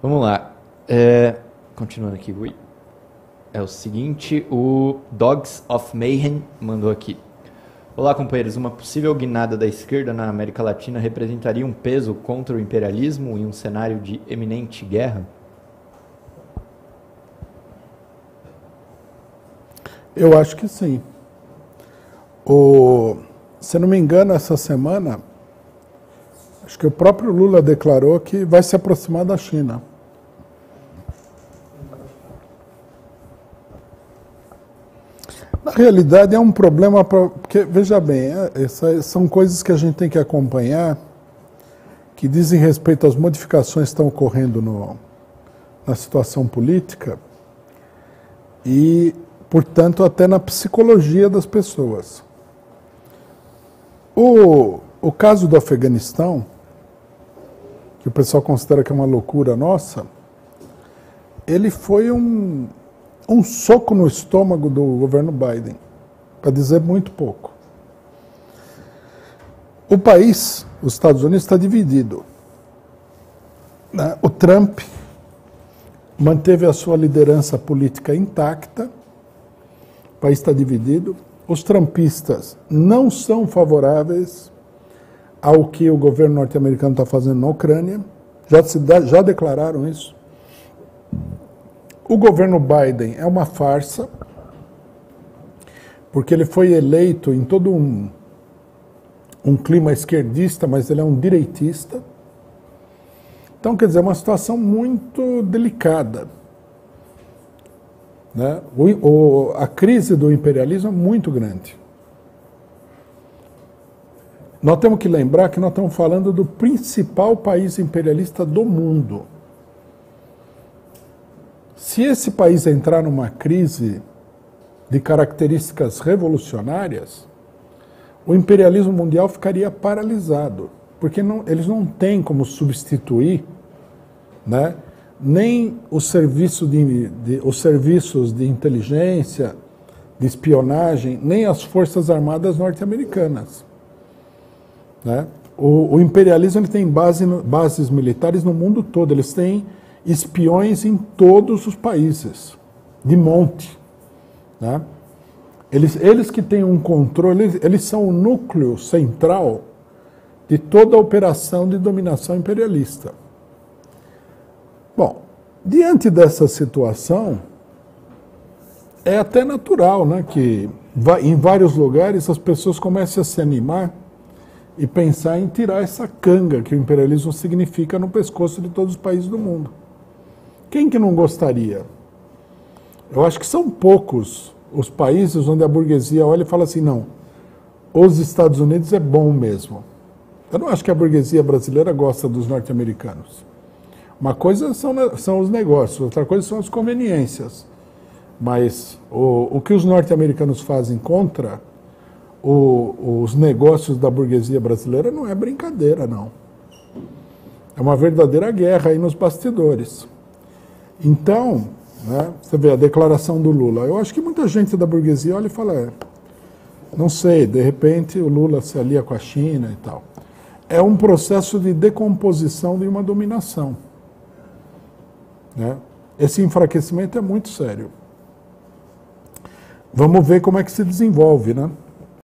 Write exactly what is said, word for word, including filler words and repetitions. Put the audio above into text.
Vamos lá. É, continuando aqui, Rui. É o seguinte, o Dogs of Mayhem mandou aqui. Olá, companheiros. Uma possível guinada da esquerda na América Latina representaria um peso contra o imperialismo em um cenário de eminente guerra? Eu acho que sim. O, se não me engano, essa semana, acho que o próprio Lula declarou que vai se aproximar da China. Na realidade, é um problema, pra, porque, veja bem, essas são coisas que a gente tem que acompanhar, que dizem respeito às modificações que estão ocorrendo no, na situação política e, portanto, até na psicologia das pessoas. O, o caso do Afeganistão, que o pessoal considera que é uma loucura nossa, ele foi um... um soco no estômago do governo Biden, para dizer muito pouco. O país, os Estados Unidos, está dividido. O Trump manteve a sua liderança política intacta, o país está dividido. Os trumpistas não são favoráveis ao que o governo norte-americano está fazendo na Ucrânia, já, se, já declararam isso. O governo Biden é uma farsa, porque ele foi eleito em todo um, um clima esquerdista, mas ele é um direitista. Então, quer dizer, é uma situação muito delicada. Né? O, o, a crise do imperialismo é muito grande. Nós temos que lembrar que nós estamos falando do principal país imperialista do mundo. Se esse país entrar numa crise de características revolucionárias, o imperialismo mundial ficaria paralisado, porque não, eles não têm como substituir, né, nem o serviço de, de, os serviços de inteligência, de espionagem, nem as forças armadas norte-americanas. Né? O, o imperialismo ele tem base no, bases militares no mundo todo, eles têm espiões em todos os países, de monte. Né? Eles, eles que têm um controle, eles, eles são o núcleo central de toda a operação de dominação imperialista. Bom, diante dessa situação, é até natural, né, que em vários lugares as pessoas comecem a se animar e pensar em tirar essa canga que o imperialismo significa no pescoço de todos os países do mundo. Quem que não gostaria? Eu acho que são poucos os países onde a burguesia olha e fala assim, não, os Estados Unidos é bom mesmo. Eu não acho que a burguesia brasileira gosta dos norte-americanos. Uma coisa são, são os negócios, outra coisa são as conveniências. Mas o, o que os norte-americanos fazem contra o, os negócios da burguesia brasileira não é brincadeira, não. É uma verdadeira guerra aí nos bastidores. Então, né, você vê a declaração do Lula. Eu acho que muita gente da burguesia olha e fala, é, não sei, de repente o Lula se alia com a China e tal. É um processo de decomposição de uma dominação. Né? Esse enfraquecimento é muito sério. Vamos ver como é que se desenvolve, né?